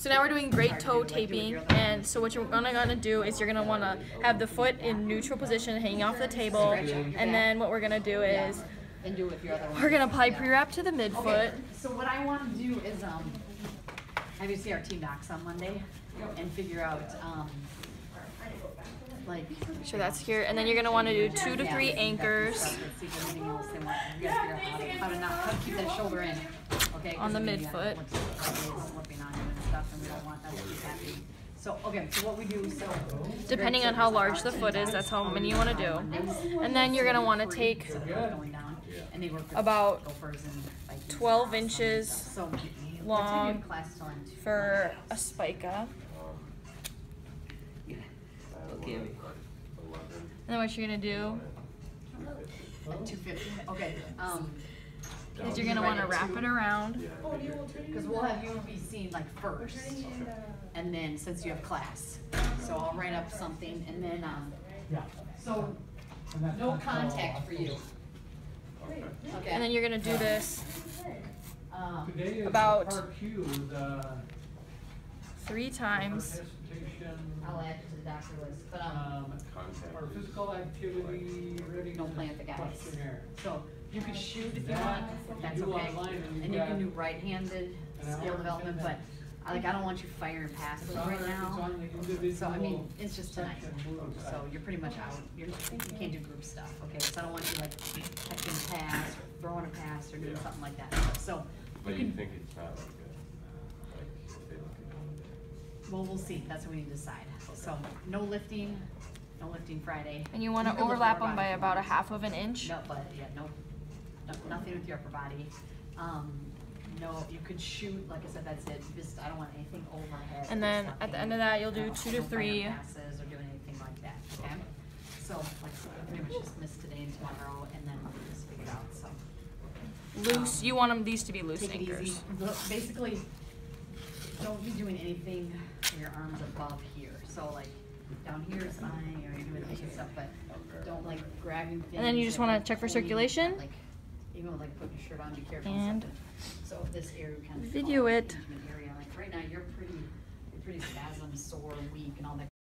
So now we're doing great toe taping, and so what you're gonna do is you're gonna wanna have the foot in neutral position hanging off the table, and then what we're gonna do is we're gonna apply pre-wrap to the midfoot. Okay. So what I want to do is have you see our team docs on Monday and figure out like So that's here, and then you're gonna want to do 2 to 3 anchors how to keep that shoulder in. Okay. on the midfoot. So okay, so what we do, Depending on how large the foot is, that's how many you want to do. And then you're gonna want to take about 12 inches long for a spica. And then what you're gonna do 250. Okay. is you're gonna want to wrap it around. Because we'll have you be seen like first, and then since you have class, so I'll write up something, and then so no contact for you. Okay. And then you're gonna do this Today is about part Q, 3 times. I'll add it to the doctor list, but our physical activity ready. don't play with the guys. Questionnaire. So you can shoot if you want, if that's do okay, online and and you can do right-handed skill development, but I don't want you firing passes right now. So I mean, it's just tonight. So you're pretty much out. You can't do group stuff, okay? So I don't want you like catching a pass, or throwing a pass, or doing something like that. So. But you think it's not like a, like, if they look at Well, we'll see. That's what we need to decide. So no lifting Friday. And you want to can lift overlap lower them body by if you about want. 1/2 of an inch. No, but yeah, nothing with your upper body. No, you could shoot. Like I said, that's it. Just I don't want anything overhead. And then at the end of that, you'll do 2 to 3. Passes or doing anything like that. Okay. So like I said, I pretty much just miss today and tomorrow, and then we'll just figure it out. So. Loose. You want these to be loose Take it anchors. easy. Basically, don't be doing anything with your arms above here. So like down here is fine, or you're doing this and stuff, but don't like grabbing things. And then you just want to check for pulling, circulation. Like even with like putting your shirt on, be careful. And so this area kind of video it. area. Like right now, you're pretty spasm, sore, weak, and all that